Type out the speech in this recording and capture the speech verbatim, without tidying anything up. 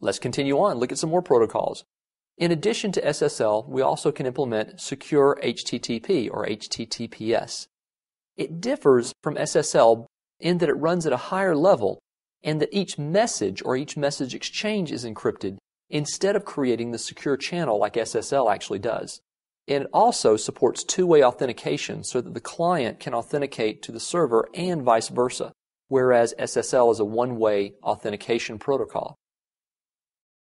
Let's continue on, look at some more protocols. In addition to S S L, we also can implement secure H T T P or H T T P S. It differs from S S L in that it runs at a higher level and that each message or each message exchange is encrypted instead of creating the secure channel like S S L actually does. And it also supports two-way authentication so that the client can authenticate to the server and vice versa, whereas S S L is a one-way authentication protocol.